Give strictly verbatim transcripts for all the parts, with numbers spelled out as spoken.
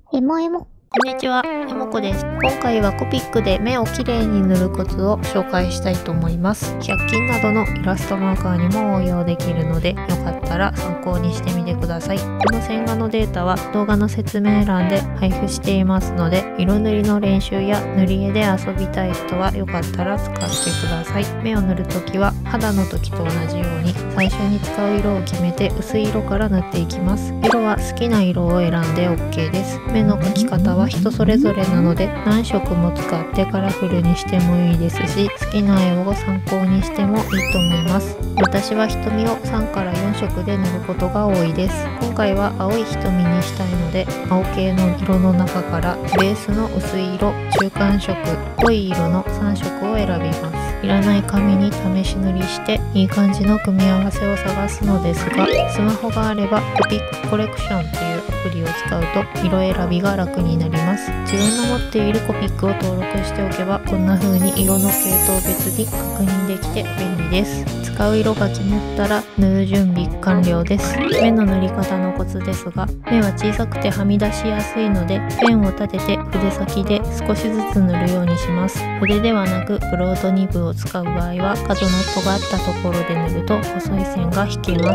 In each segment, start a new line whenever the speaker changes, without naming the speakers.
エモエモ。
こんにちは、えもこです。今回はコピックで目をきれいに塗るコツを紹介したいと思います。ひゃく均などのイラストマーカーにも応用できるので、よかったら参考にしてみてください。この線画のデータは動画の説明欄で配布していますので、色塗りの練習や塗り絵で遊びたい人はよかったら使ってください。目を塗るときは肌の時と同じように最初に使う色を決めて薄い色から塗っていきます。色は好きな色を選んで オーケー です。目の描き方は人それぞれなので何色も使ってカラフルにしてもいいですし、好きな絵を参考にしてもいいと思います。私は瞳をさんからよん色で塗ることが多いです。今回は青い瞳にしたいので、青系の色の中からベースの薄い色、中間色、濃い色のさん色を選びます。いらない紙に試し塗りしていい感じの組み合わせを探すのですが、スマホがあればコピックコレクションというアプリを使うと色選びが楽になります。自分の持っているコピックを登録しておけば、こんな風に色の系統別に確認できて便利です。使う色が決まったら塗る準備完了です。目の塗り方のコツですが、目は小さくてはみ出しやすいので、ペンを立てて筆先で少しずつ塗るようにします。筆ではなくブロードニブを使う場合は、角の尖ったところで塗ると細い線が引けます。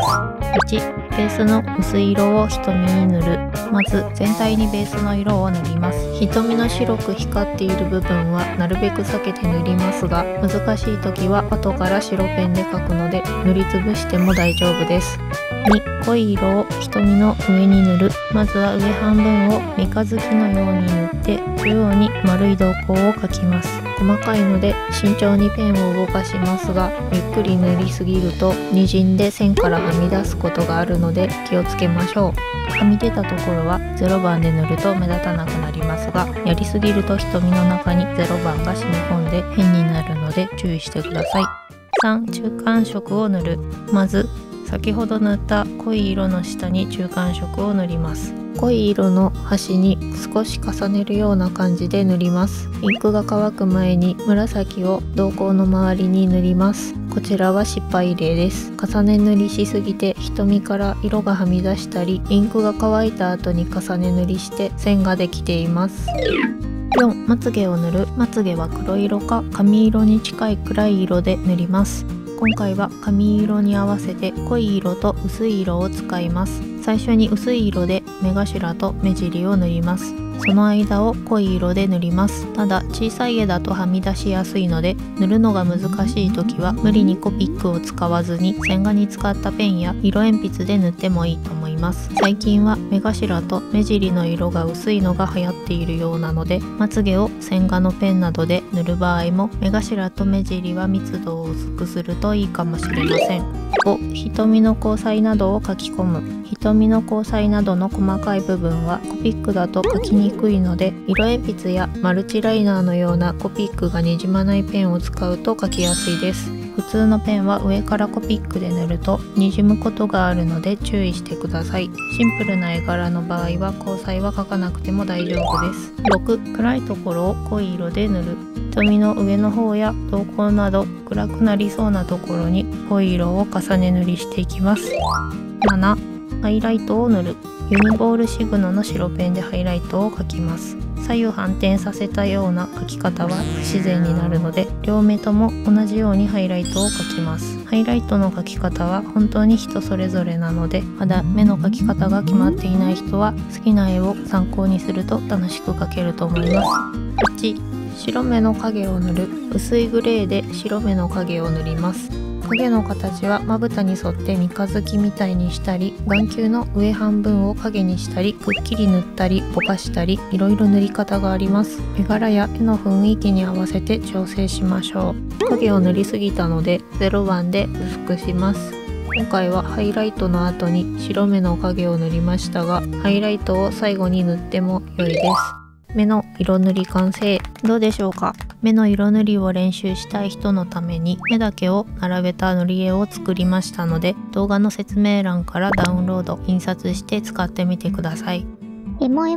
いち、ベースの薄い色を瞳に塗る。まず全体にベースの色を塗ります。瞳の白く光っている部分はなるべく避けて塗りますが、難しい時は後から白ペンで描くので塗りつぶしても大丈夫です。に、濃い色を瞳の上に塗る。まずは上半分を三日月のように塗って中央に丸い瞳孔を描きます。細かいので慎重にペンを動かしますが、ゆっくり塗りすぎると滲んで線からはみ出すことがあるので気をつけましょう。はみ出たところはゼロばんで塗ると目立たなくなりますが、やりすぎると瞳の中にゼロばんが染み込んで変になるので注意してください。さん、中間色を塗る。まず先ほど塗った濃い色の下に中間色を塗ります。濃い色の端に少し重ねるような感じで塗ります。インクが乾く前に紫を瞳孔の周りに塗ります。こちらは失敗例です。重ね塗りしすぎて瞳から色がはみ出したり、インクが乾いた後に重ね塗りして線ができています。よん、まつげを塗る。まつげは黒色か髪色に近い暗い色で塗ります。今回は髪色に合わせて濃い色と薄い色を使います。最初に薄い色で目頭と目尻を塗ります。その間を濃い色で塗ります。ただ小さい絵だとはみ出しやすいので、塗るのが難しい時は無理にコピックを使わずに線画に使ったペンや色鉛筆で塗ってもいいと思います。最近は目頭と目尻の色が薄いのが流行っているようなので、まつげを線画のペンなどで塗る場合も目頭と目尻は密度を薄くするといいかもしれません。ご、瞳の交際などを書き込む。瞳の交際などの細かい部分はコピックだと書きにくいので、色鉛筆やマルチライナーのようなコピックがにじまないペンを使うと書きやすいです。普通のペンは上からコピックで塗るとにじむことがあるので注意してください。シンプルな絵柄の場合は交際は描かなくても大丈夫です。ろく、暗いところを濃い色で塗る。瞳の上の方や瞳孔など暗くなりそうなところに濃い色を重ね塗りしていきます。なな、ハイライトを塗る。ユニボールシグノの白ペンでハイライトを描きます。左右反転させたような描き方は不自然になるので、両目とも同じようにハイライトを描きます。ハイライトの描き方は本当に人それぞれなので、まだ目の描き方が決まっていない人は好きな絵を参考にすると楽しく描けると思います。はち、白目の影を塗る。薄いグレーで白目の影を塗ります。影の形はまぶたに沿って三日月みたいにしたり、眼球の上半分を影にしたり、くっきり塗ったりぼかしたり、いろいろ塗り方があります。絵柄や絵の雰囲気に合わせて調整しましょう。影を塗りすぎたのでゼロばんで薄くします。今回はハイライトの後に白目の影を塗りましたが、ハイライトを最後に塗っても良いです。目の色塗り完成。どうでしょうか。目の色塗りを練習したい人のために目だけを並べた塗り絵を作りましたので、動画の説明欄からダウンロード印刷して使ってみてください。
エモエモ。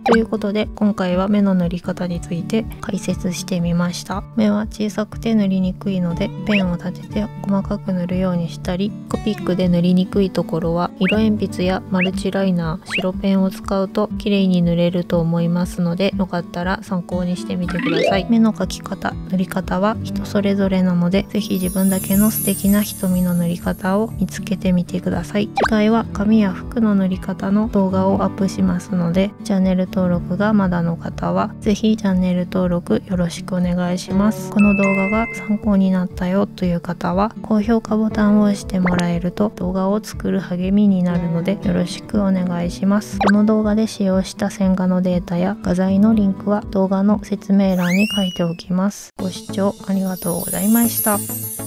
ということで今回は目の塗り方について解説してみました。目は小さくて塗りにくいのでペンを立てて細かく塗るようにしたり、コピックで塗りにくいところは色鉛筆やマルチライナー、白ペンを使うと綺麗に塗れると思いますので、よかったら参考にしてみてください。目の描き方、塗り方は人それぞれなので、ぜひ自分だけの素敵な瞳の塗り方を見つけてみてください。次回は髪や服の塗り方の動画をアップしますので、チャンネル登録がまだの方はぜひチャンネル登録よろしくお願いします。この動画が参考になったよという方は高評価ボタンを押してもらえると動画を作る励みになるのでよろしくお願いします。この動画で使用した線画のデータや画材のリンクは動画の説明欄に書いておきます。ご視聴ありがとうございました。